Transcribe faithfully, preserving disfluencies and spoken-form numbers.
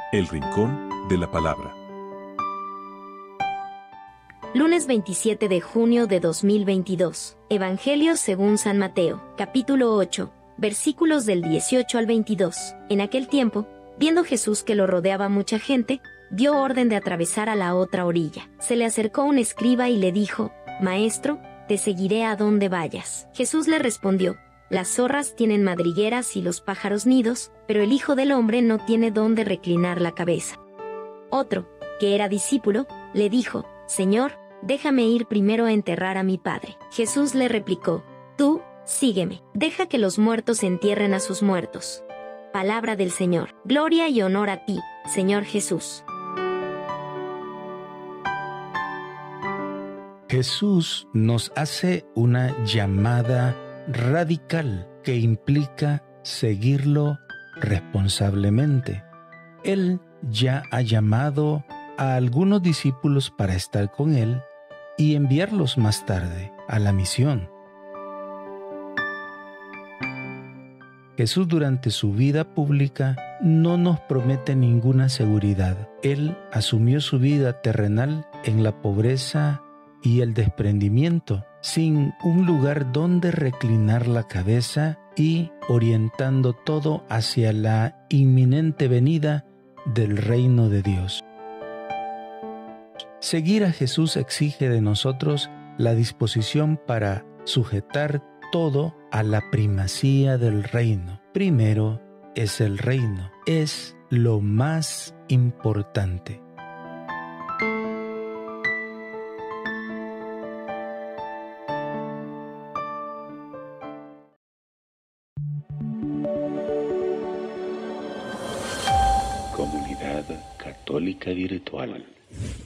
El Rincón de la Palabra. Lunes veintisiete de junio de dos mil veintidós. Evangelio según San Mateo, capítulo ocho, versículos del dieciocho al veintidós. En aquel tiempo, viendo Jesús que lo rodeaba mucha gente, dio orden de atravesar a la otra orilla. Se le acercó un escriba y le dijo: «Maestro, te seguiré a donde vayas». Jesús le respondió: «Las zorras tienen madrigueras y los pájaros nidos, pero el Hijo del Hombre no tiene dónde reclinar la cabeza». Otro, que era discípulo, le dijo: «Señor, déjame ir primero a enterrar a mi padre». Jesús le replicó: «Tú, sígueme, deja que los muertos entierren a sus muertos». Palabra del Señor. Gloria y honor a ti, Señor Jesús. Jesús nos hace una llamada radical que implica seguirlo responsablemente. Él ya ha llamado a algunos discípulos para estar con Él y enviarlos más tarde a la misión. Jesús durante su vida pública no nos promete ninguna seguridad. Él asumió su vida terrenal en la pobreza y el desprendimiento, sin un lugar donde reclinar la cabeza y orientando todo hacia la inminente venida del reino de Dios. Seguir a Jesús exige de nosotros la disposición para sujetar todo a la primacía del reino. Primero es el reino, es lo más importante. Comunidad Católica Virtual.